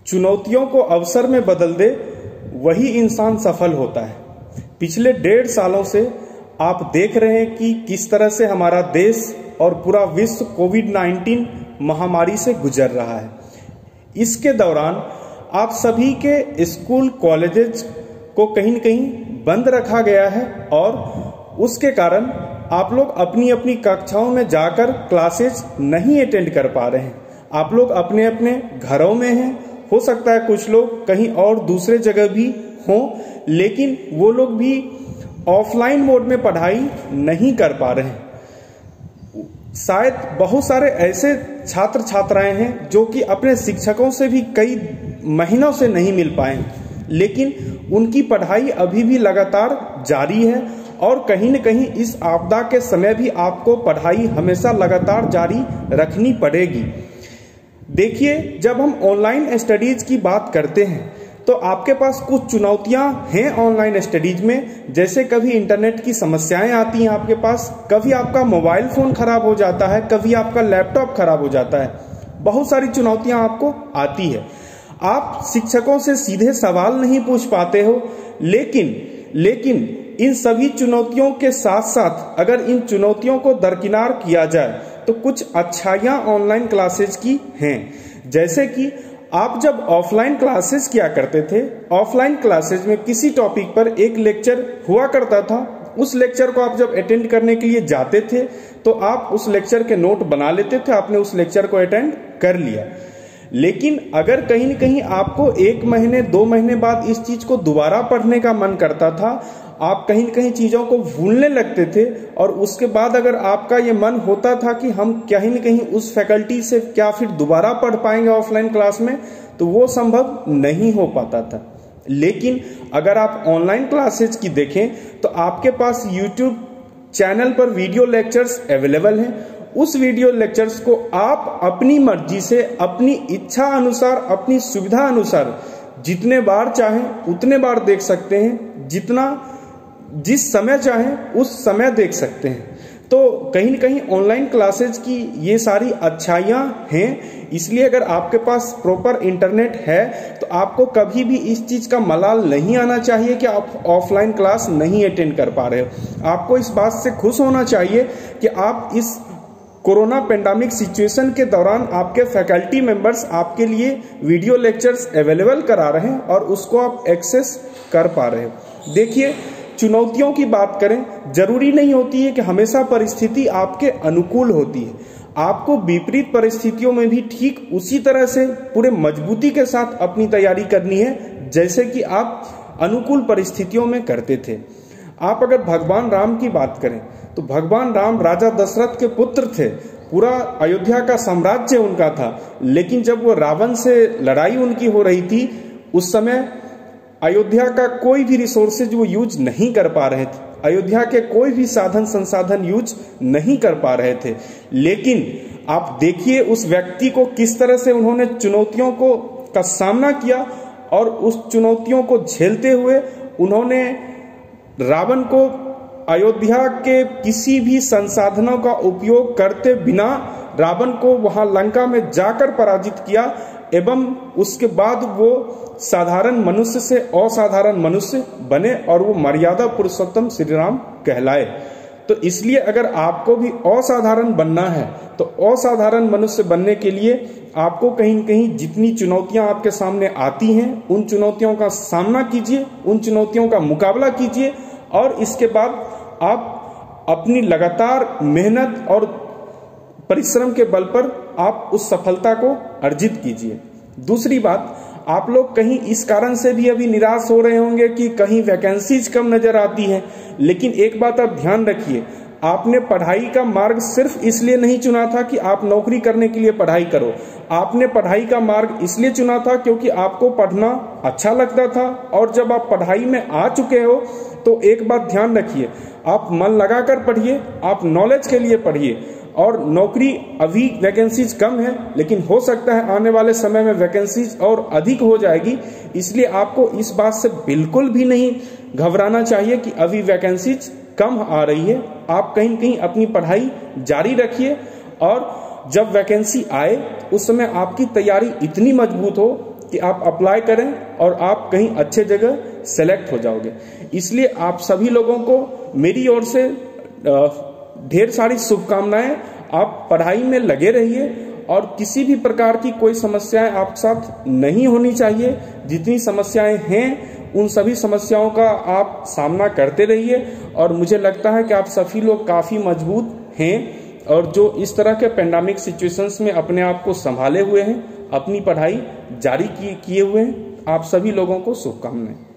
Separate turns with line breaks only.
चुनौतियों को अवसर में बदल दे वही इंसान सफल होता है। पिछले 1.5 सालों से आप देख रहे हैं कि किस तरह से हमारा देश और पूरा विश्व कोविड-19 महामारी से गुजर रहा है। इसके दौरान आप सभी के स्कूल कॉलेजेस को कहीं न कहीं बंद रखा गया है और उसके कारण आप लोग अपनी अपनी कक्षाओं में जाकर क्लासेस नहीं अटेंड कर पा रहे हैं। आप लोग अपने अपने घरों में हैं, हो सकता है कुछ लोग कहीं और दूसरे जगह भी हों, लेकिन वो लोग भी ऑफलाइन मोड में पढ़ाई नहीं कर पा रहे हैं। शायद बहुत सारे ऐसे छात्र छात्राएं हैं जो कि अपने शिक्षकों से भी कई महीनों से नहीं मिल पाए, लेकिन उनकी पढ़ाई अभी भी लगातार जारी है और कहीं न कहीं इस आपदा के समय भी आपको पढ़ाई हमेशा लगातार जारी रखनी पड़ेगी। देखिए, जब हम ऑनलाइन स्टडीज की बात करते हैं तो आपके पास कुछ चुनौतियां हैं ऑनलाइन स्टडीज में, जैसे कभी इंटरनेट की समस्याएं आती हैं आपके पास, कभी आपका मोबाइल फोन खराब हो जाता है, कभी आपका लैपटॉप खराब हो जाता है। बहुत सारी चुनौतियां आपको आती है। आप शिक्षकों से सीधे सवाल नहीं पूछ पाते हो, लेकिन इन सभी चुनौतियों के साथ साथ अगर इन चुनौतियों को दरकिनार किया जाए तो कुछ अच्छाइयां ऑनलाइन क्लासेज की हैं। जैसे कि आप जब ऑफलाइन क्लासेस किया करते थे, ऑफलाइन क्लासेस में किसी टॉपिक पर एक लेक्चर हुआ करता था, उस लेक्चर को आप जब अटेंड करने के लिए जाते थे तो आप उस लेक्चर के नोट बना लेते थे, आपने उस लेक्चर को अटेंड कर लिया। लेकिन अगर कहीं न कहीं आपको 1 महीने 2 महीने बाद इस चीज को दोबारा पढ़ने का मन करता था, आप कहीं न कहीं चीजों को भूलने लगते थे और उसके बाद अगर आपका ये मन होता था कि हम कहीं न कहीं उस फैकल्टी से क्या फिर दोबारा पढ़ पाएंगे ऑफलाइन क्लास में, तो वो संभव नहीं हो पाता था। लेकिन अगर आप ऑनलाइन क्लासेज की देखें तो आपके पास यूट्यूब चैनल पर वीडियो लेक्चर्स अवेलेबल हैं। उस वीडियो लेक्चर्स को आप अपनी मर्जी से, अपनी इच्छा अनुसार, अपनी सुविधा अनुसार जितने बार चाहें उतने बार देख सकते हैं, जिस समय चाहें उस समय देख सकते हैं। तो कहीं न कहीं ऑनलाइन क्लासेज की ये सारी अच्छाइयाँ हैं। इसलिए अगर आपके पास प्रॉपर इंटरनेट है तो आपको कभी भी इस चीज का मलाल नहीं आना चाहिए कि आप ऑफलाइन क्लास नहीं अटेंड कर पा रहे हो। आपको इस बात से खुश होना चाहिए कि आप इस कोरोना पेंडेमिक सिचुएशन के दौरान आपके फैकल्टी मेंबर्स आपके लिए वीडियो लेक्चर्स अवेलेबल करा रहे हैं और उसको आप एक्सेस कर पा रहे हो। देखिए, चुनौतियों की बात करें, जरूरी नहीं होती है कि हमेशा परिस्थिति आपके अनुकूल होती है। आपको विपरीत परिस्थितियों में भी ठीक उसी तरह से पूरे मजबूती के साथ अपनी तैयारी करनी है जैसे कि आप अनुकूल परिस्थितियों में करते थे। आप अगर भगवान राम की बात करें तो भगवान राम राजा दशरथ के पुत्र थे, पूरा अयोध्या का साम्राज्य उनका था, लेकिन जब वो रावण से लड़ाई उनकी हो रही थी उस समय अयोध्या का कोई भी रिसोर्सेज वो यूज नहीं कर पा रहे थे, अयोध्या के कोई भी साधन संसाधन यूज नहीं कर पा रहे थे। लेकिन आप देखिए उस व्यक्ति को किस तरह से उन्होंने चुनौतियों का सामना किया और उस चुनौतियों को झेलते हुए उन्होंने रावण को अयोध्या के किसी भी संसाधनों का उपयोग करते बिना रावण को वहां लंका में जाकर पराजित किया एवं उसके बाद वो साधारण मनुष्य से असाधारण मनुष्य बने और वो मर्यादा पुरुषोत्तम श्री राम कहलाए। तो इसलिए अगर आपको भी असाधारण बनना है तो असाधारण मनुष्य बनने के लिए आपको कहीं न कहीं जितनी चुनौतियां आपके सामने आती हैं उन चुनौतियों का सामना कीजिए, उन चुनौतियों का मुकाबला कीजिए और इसके बाद आप अपनी लगातार मेहनत और परिश्रम के बल पर आप उस सफलता को अर्जित कीजिए। दूसरी बात, आप लोग कहीं इस कारण से भी अभी निराश हो रहे होंगे कि कहीं वैकेंसीज कम नजर आती है, लेकिन एक बात आप ध्यान रखिए, आपने पढ़ाई का मार्ग सिर्फ इसलिए नहीं चुना था कि आप नौकरी करने के लिए पढ़ाई करो। आपने पढ़ाई का मार्ग इसलिए चुना था क्योंकि आपको पढ़ना अच्छा लगता था और जब आप पढ़ाई में आ चुके हो तो एक बात ध्यान रखिए, आप मन लगाकर पढ़िए, आप नॉलेज के लिए पढ़िए। और नौकरी अभी वैकेंसीज कम है, लेकिन हो सकता है आने वाले समय में वैकेंसीज और अधिक हो जाएगी, इसलिए आपको इस बात से बिल्कुल भी नहीं घबराना चाहिए कि अभी वैकेंसीज कम आ रही है। आप कहीं कहीं अपनी पढ़ाई जारी रखिए और जब वैकेंसी आए उस समय आपकी तैयारी इतनी मजबूत हो कि आप अप्लाई करें और आप कहीं अच्छे जगह सेलेक्ट हो जाओगे। इसलिए आप सभी लोगों को मेरी ओर से ढेर सारी शुभकामनाएं। आप पढ़ाई में लगे रहिए और किसी भी प्रकार की कोई समस्याएं आपके साथ नहीं होनी चाहिए। जितनी समस्याएं हैं उन सभी समस्याओं का आप सामना करते रहिए और मुझे लगता है कि आप सभी लोग काफी मजबूत हैं और जो इस तरह के पेंडेमिक सिचुएशंस में अपने आप को संभाले हुए हैं, अपनी पढ़ाई जारी किए हुए हैं। आप सभी लोगों को शुभकामनाएं।